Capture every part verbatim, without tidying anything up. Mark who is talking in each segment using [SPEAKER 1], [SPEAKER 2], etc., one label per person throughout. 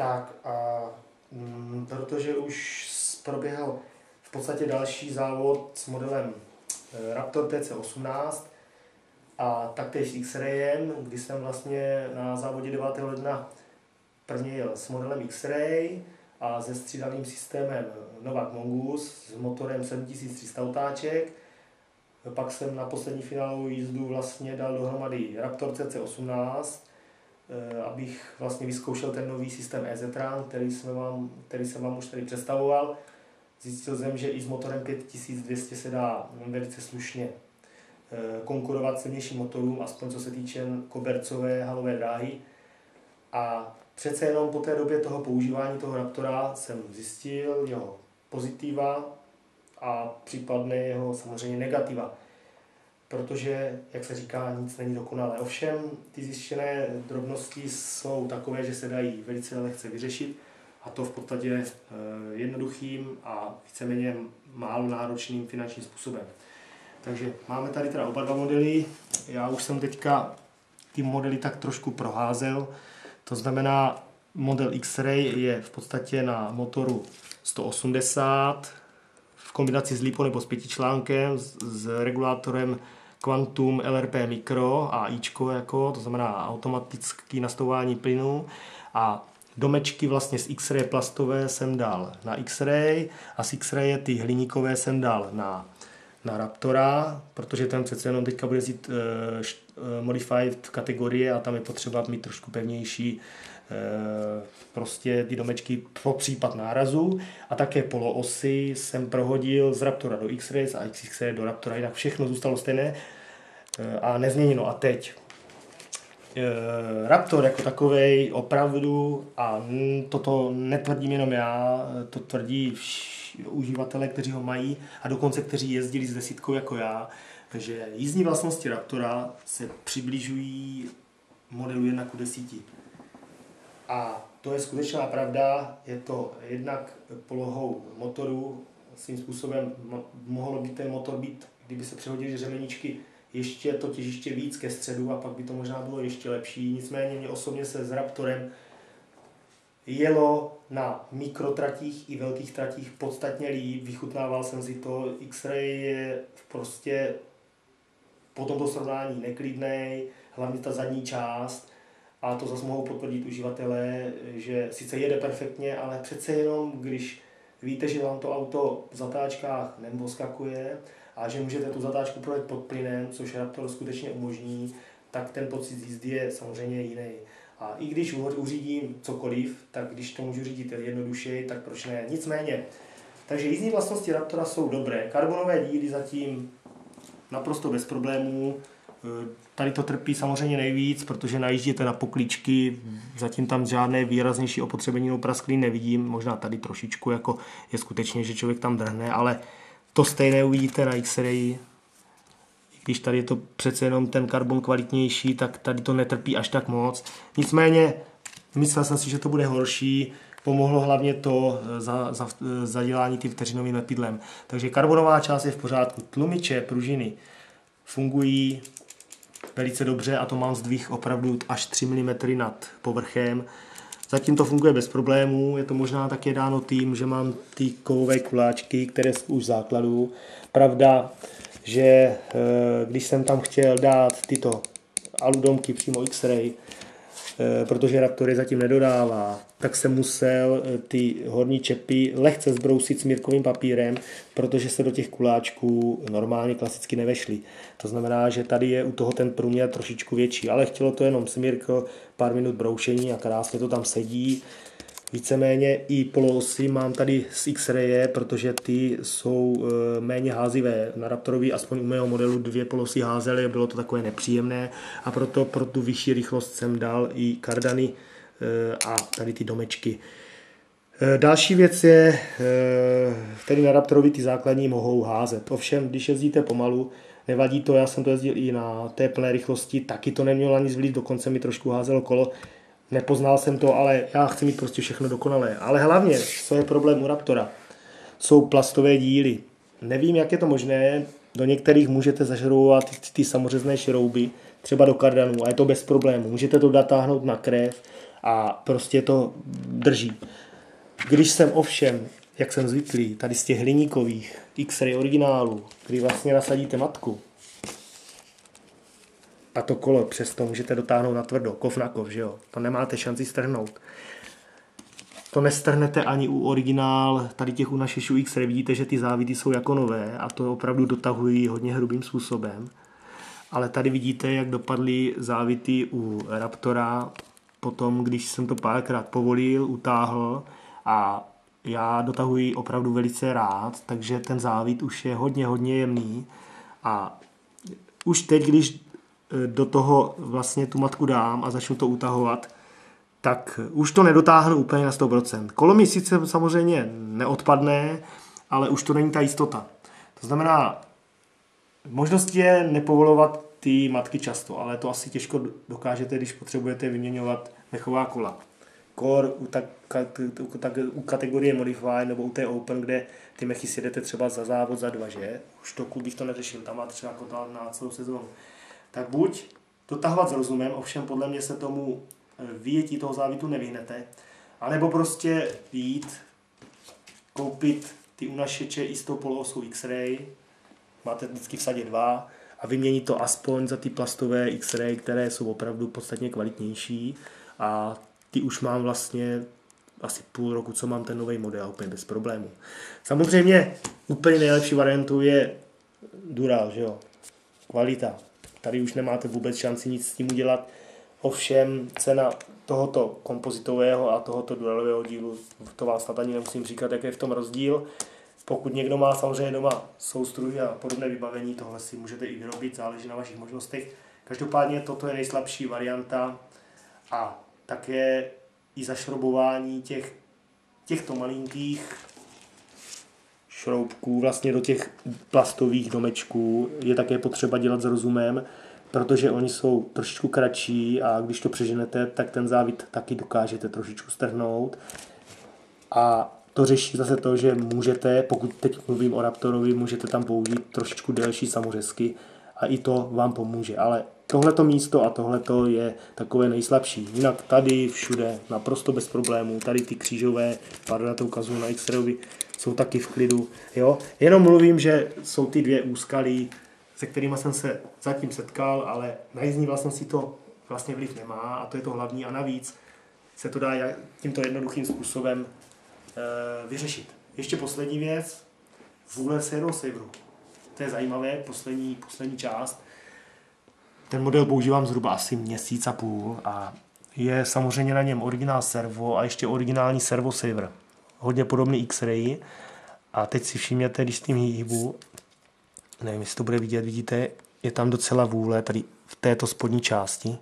[SPEAKER 1] Tak a mm, protože už proběhl v podstatě další závod s modelem Raptor T C osmnáct a taktéž s X-Rayem, kdy jsem vlastně na závodě devátého ledna prvně jel s modelem X-Ray a se střídavým systémem Novak Mongoose s motorem sedm tisíc tři sta otáček. Pak jsem na poslední finálovou jízdu vlastně dal dohromady Raptor C C osmnáct, abych vlastně vyzkoušel ten nový systém E Z Run, který jsem vám, který jsem vám už tady představoval. Zjistil jsem, že i s motorem pět tisíc dvě stě se dá velice slušně konkurovat silnějším motorům, aspoň co se týče kobercové halové dráhy. A přece jenom po té době toho používání toho Raptora jsem zjistil jeho pozitiva a případné jeho samozřejmě negativa. Protože, jak se říká, nic není dokonalé. Ovšem, ty zjištěné drobnosti jsou takové, že se dají velice lehce vyřešit, a to v podstatě jednoduchým a víceméně málo náročným finančním způsobem. Takže máme tady teda oba dva modely. Já už jsem teďka ty modely tak trošku proházel. To znamená, model X-Ray je v podstatě na motoru sto osmdesát v kombinaci s lípou nebo s pětičlánkem, s, s regulátorem Quantum L R P Micro a Ičko, jako, to znamená automatické nastavování plynu, a domečky vlastně z X-Ray plastové jsem dal na X-Ray a z X-Ray ty hliníkové jsem dal na, na Raptora, protože ten přece jenom teďka bude zít uh, modified kategorie a tam je potřeba mít trošku pevnější uh, prostě ty domečky pro případ nárazu, a také poloosy jsem prohodil z Raptora do X-Ray a z X-Ray do Raptora, jinak všechno zůstalo stejné uh, a nezměněno. A teď Raptor jako takovej opravdu, a toto netvrdím jenom já, to tvrdí uživatelé, kteří ho mají, a dokonce kteří jezdili s desítkou jako já, že jízdní vlastnosti Raptora se přibližují modelu jedna ku deseti. A to je skutečná pravda, je to jednak polohou motoru, svým způsobem mohlo by ten motor být, kdyby se přehodili řemeničky, ještě to těžiště víc ke středu, a pak by to možná bylo ještě lepší. Nicméně mě osobně se s Raptorem jelo na mikrotratích i velkých tratích podstatně líp, vychutnával jsem si to. X-Ray je prostě po tomto srovnání neklidnej, hlavně ta zadní část, a to zase mohou potvrdit uživatelé, že sice jede perfektně, ale přece jenom, když víte, že vám to auto v zatáčkách neposkakuje a že můžete tu zatáčku projet pod plynem, což Raptor skutečně umožní, tak ten pocit jízdy je samozřejmě jiný. A i když uřídím cokoliv, tak když to můžu řídit jednodušeji, tak proč ne? Nicméně, takže jízdní vlastnosti Raptora jsou dobré. Karbonové díly zatím naprosto bez problémů. Tady to trpí samozřejmě nejvíc, protože najíždíte na poklíčky, zatím tam žádné výraznější opotřebení nebo prasklý nevidím, možná tady trošičku, jako je skutečně, že člověk tam drhne, ale to stejné uvidíte na X-Ray. Když tady je to přece jenom ten karbon kvalitnější, tak tady to netrpí až tak moc. Nicméně, myslel jsem si, že to bude horší, pomohlo hlavně to za, za, zadělání tím vteřinovým lepidlem. Takže karbonová část je v pořádku. Tlumiče, pružiny fungují velice dobře, a to mám zdvih opravdu až tři milimetry nad povrchem. Zatím to funguje bez problémů, je to možná také dáno tím, že mám ty kovové kuláčky, které jsou už v základu. Pravda, že když jsem tam chtěl dát tyto aludomky přímo X-Ray, protože Raptor je zatím nedodává, tak jsem musel ty horní čepy lehce zbrousit smírkovým papírem, protože se do těch kuláčků normálně klasicky nevešly. To znamená, že tady je u toho ten průměr trošičku větší, ale chtělo to jenom smírko, pár minut broušení a krásně to tam sedí. Víceméně i poloosy mám tady z X-Raye, protože ty jsou méně házivé. Na Raptorovi aspoň u mého modelu dvě polosy házely, bylo to takové nepříjemné, a proto pro tu vyšší rychlost jsem dal i kardany a tady ty domečky. Další věc je, tedy na Raptorovi ty základní mohou házet. Ovšem, když jezdíte pomalu, nevadí to, já jsem to jezdil i na té plné rychlosti, taky to nemělo ani vliv, dokonce mi trošku házelo kolo. Nepoznal jsem to, ale já chci mít prostě všechno dokonalé. Ale hlavně, co je problém u Raptora, jsou plastové díly. Nevím, jak je to možné, do některých můžete zažrouvat ty, ty samořezné šrouby, třeba do kardanů, a je to bez problému. Můžete to natáhnout na krev a prostě to drží. Když jsem ovšem, jak jsem zvyklý, tady z těch hliníkových X-ray originálů, kdy vlastně nasadíte matku, a to kolo přesto můžete dotáhnout na tvrdo, kov na kov, že jo? To nemáte šanci strhnout. To nestrhnete ani u originál, tady těch u našich X-ray, vidíte, že ty závity jsou jako nové a to opravdu dotahují hodně hrubým způsobem. Ale tady vidíte, jak dopadly závity u Raptora, potom, když jsem to párkrát povolil, utáhl a já dotahuji opravdu velice rád, takže ten závit už je hodně, hodně jemný a už teď, když do toho vlastně tu matku dám a začnu to utahovat, tak už to nedotáhnu úplně na sto procent. Kolo mi sice samozřejmě neodpadne, ale už to není ta jistota. To znamená, možnost je nepovolovat ty matky často, ale to asi těžko dokážete, když potřebujete vyměňovat mechová kola. Core u, tak, u, tak, u kategorie Modify nebo u té Open, kde ty mechy si jdete třeba za závod, za dva, že? Už to bych to neřešil, tam máte třeba kotál na celou sezónu. Tak buď dotahovat s rozumem, ovšem podle mě se tomu vyjetí toho závitu nevyhnete, anebo prostě jít, koupit ty unašeče i s tou poloosou X-ray, máte vždycky v sadě dva a vyměnit to aspoň za ty plastové X-ray, které jsou opravdu podstatně kvalitnější a ty už mám vlastně asi půl roku, co mám ten nový model, úplně bez problémů. Samozřejmě úplně nejlepší variantou je Dural, že jo, kvalita. Tady už nemáte vůbec šanci nic s tím udělat. Ovšem cena tohoto kompozitového a tohoto duralového dílu, to vás snad ani nemusím říkat, jaký je v tom rozdíl. Pokud někdo má samozřejmě doma soustruhy a podobné vybavení, tohle si můžete i vyrobit, záleží na vašich možnostech. Každopádně toto je nejslabší varianta a také i zašroubování těch, těchto malinkých šroubků vlastně do těch plastových domečků je také potřeba dělat s rozumem, protože oni jsou trošičku kratší a když to přeženete, tak ten závit taky dokážete trošičku strhnout. A to řeší zase to, že můžete, pokud teď mluvím o Raptorovi, můžete tam použít trošičku delší samořezky a i to vám pomůže. Ale tohleto místo a tohleto je takové nejslabší. Jinak tady všude naprosto bez problémů. Tady ty křížové, pár na to ukazuju na X-rayovi, jsou taky v klidu. Jo? Jenom mluvím, že jsou ty dvě úskalí, se kterými jsem se zatím setkal, ale na jízdní vlastnosti to vlastně vliv nemá a to je to hlavní a navíc se to dá tímto jednoduchým způsobem e, vyřešit. Ještě poslední věc, vůle Servo Saveru. To je zajímavé, poslední, poslední část. Ten model používám zhruba asi měsíc a půl a je samozřejmě na něm originál servo a ještě originální Servo Saver. Hodně podobný X-ray a teď si všimněte, když s tím hýbu, nevím, jestli to bude vidět, vidíte, je tam docela vůle tady v této spodní části.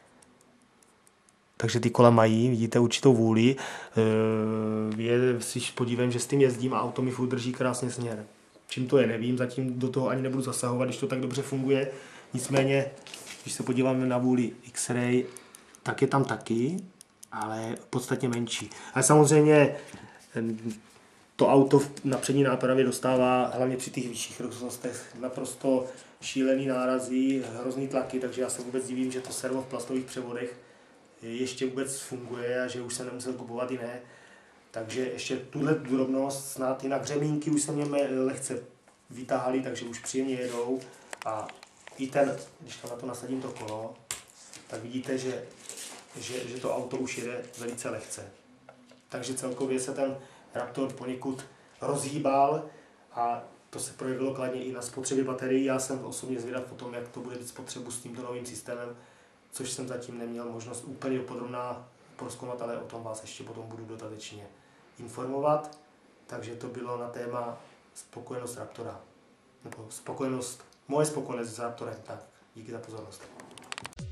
[SPEAKER 1] Takže ty kola mají, vidíte, určitou vůli. Je, si podívám, že s tím jezdím a auto mi furt drží krásně směr. Čím to je, nevím, zatím do toho ani nebudu zasahovat, když to tak dobře funguje. Nicméně, když se podíváme na vůli X-ray, tak je tam taky, ale podstatně menší. Ale samozřejmě to auto na přední nápravě dostává hlavně při těch vyšších rychlostech naprosto šílený nárazí, hrozný tlaky, takže já se vůbec divím, že to servo v plastových převodech ještě vůbec funguje a že už se nemusel kupovat jiné. Takže ještě tuhle drobnost, snad jinak řemínky už se mě lehce vytáhaly, takže už příjemně jedou a i ten, když tam na to nasadím to kolo, tak vidíte, že, že, že to auto už jede velice lehce. Takže celkově se ten Raptor poněkud rozhýbal a to se projevilo kladně i na spotřebě baterií. Já jsem osobně zvědav po tom, jak to bude spotřebu s tímto novým systémem, což jsem zatím neměl možnost úplně podrobná prozkoumat, ale o tom vás ještě potom budu dodatečně informovat. Takže to bylo na téma spokojenost Raptora. Nebo spokojenost, moje spokojenost s Raptorem. Tak, díky za pozornost.